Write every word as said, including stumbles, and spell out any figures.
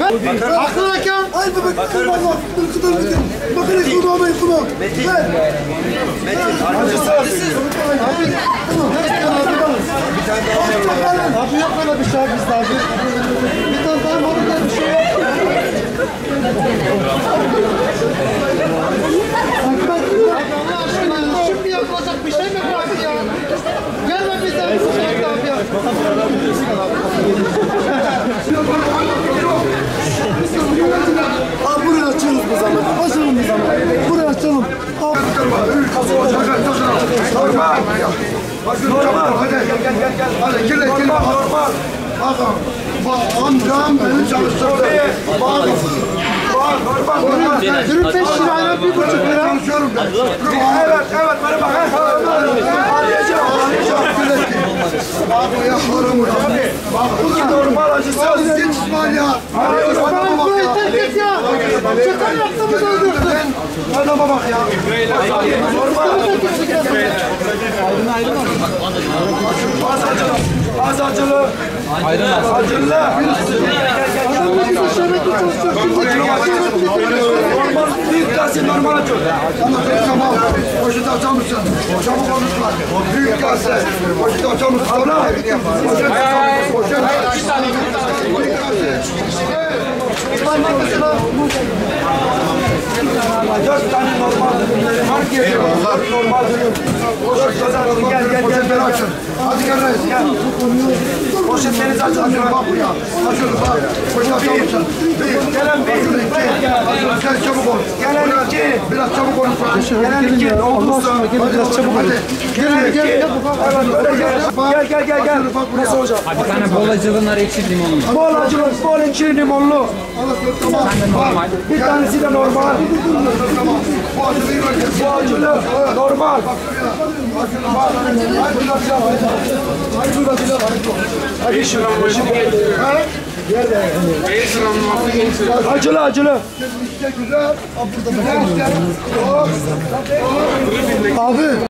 Aklına hakem. Haydi bebek. Bakın Allah. Kıdır kıdır. Bakın hiç bunu almayın bunu. Metin. Metin. Arkadaşlar. Abi. Tamam. Bir tane daha alıyorum. Abi yok öyle bir şey bizde abi. Bir tane daha var öyle bir şey yok. Allah aşkına şimdi yapılacak bir şey mi bıraktı ya? Gelme bizden bir şey abi ya. Abi burayı açıyoruz bu zaman. Açalım bu zaman. Burayı açalım. Abi. Normal. Normal. Hadi gel gel gel gel. Hadi gel gel. Normal. Bakın. Bak amcam beni çalıştırdı. Bakın. Normal. Normal. Dürüm beş lirayla bir buçuk lira. Çalışıyorum ben. Evet evet. Bana bak. Arayacağım. Arayacağım. Abi yapıyorum burada. Bak bu normal acısız. Geç İsmail ya. Arıyoruz. Ben burayı terk et ya. Çıkar yaptığımızı öldürdün. Adama bak ya. Normal. Az acılı. Az acılı. Acılı. Normal. Büyük kase normal acı. Tamam. Poşet açar mısın? Çabuk konuşma. Büyük kase. Poşet açar mısın? Poşet açar mısın? Poşet. Büyük kase. Dört tane normal. Fark ediyor. Normal. Gel gel gel. Açın. Hadi gel reis gel. Poşetlerinizi açın. Bak buraya. Açın bak. Poşet açar mısın? Gelen bir. Gel çabuk ol. Gelen iki. Biraz çabuk ol. Gelen iki. Olduysa. Biraz çabuk ol. Gel gel gel. Gel gel gel gel. Nasıl olacak? Bir tane bol acılı nar ekşi limonlu. Bol acılı, bol ekşi limonlu. Tamam. Normal. Bir tanesi de normal. Bu acılı, normal. Acılı, acılı. Abi.